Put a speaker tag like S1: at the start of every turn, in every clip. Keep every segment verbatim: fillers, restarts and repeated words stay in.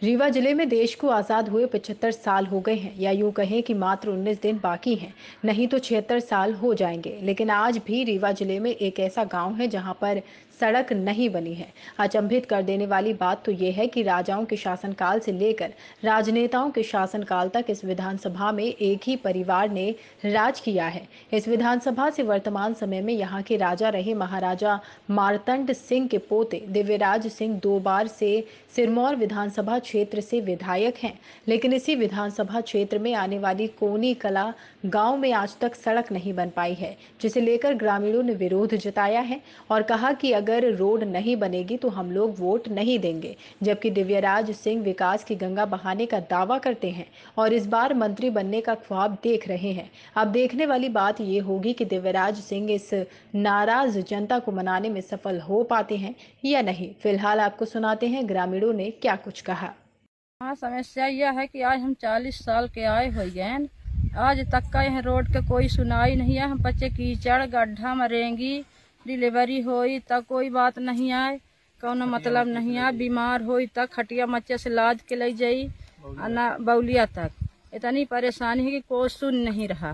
S1: रीवा जिले में देश को आज़ाद हुए पचहत्तर साल हो गए हैं, या यूं कहें कि मात्र उन्नीस दिन बाकी हैं, नहीं तो छिहत्तर साल हो जाएंगे। लेकिन आज भी रीवा जिले में एक ऐसा गांव है जहां पर सड़क नहीं बनी है। अचंभित कर देने वाली बात तो यह है कि राजाओं के शासनकाल से लेकर राजनेताओं के शासनकाल तक इस विधानसभा में एक ही परिवार ने राज किया है। इस विधानसभा से वर्तमान समय में यहाँ के राजा रहे महाराजा मार्तंड सिंह के पोते दिव्यराज सिंह दो बार से सिरमौर विधानसभा क्षेत्र से विधायक हैं। लेकिन इसी विधानसभा क्षेत्र में आने वाली कोनी कला गांव में आज तक सड़क नहीं बन पाई है, जिसे लेकर ग्रामीणों ने विरोध जताया है और कहा कि अगर रोड नहीं बनेगी तो हम लोग वोट नहीं देंगे। जबकि दिव्यराज सिंह विकास की गंगा बहाने का दावा करते हैं और इस बार मंत्री बनने का ख्वाब देख रहे हैं। अब देखने वाली बात ये होगी कि दिव्यराज सिंह इस नाराज जनता को मनाने में सफल हो पाते हैं या नहीं। फिलहाल आपको सुनाते हैं ग्रामीणों ने क्या कुछ कहा।
S2: हाँ, समस्या यह है कि आज हम चालीस साल के आए हो गए, आज तक का यह रोड का कोई सुनाई नहीं है। हम बच्चे कीचड़ गड्ढा मरेंगी, डिलीवरी होई तक कोई बात नहीं आए, कौन मतलब नहीं आए। बीमार होई तक खटिया मच्चे से लाद के ले जाई ना बौलिया तक। इतनी परेशानी है कि कोई सुन नहीं रहा।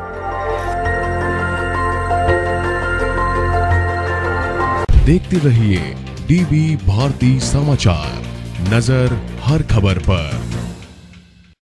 S3: देखते रहिए डीबी भारती समाचार, नजर हर खबर पर।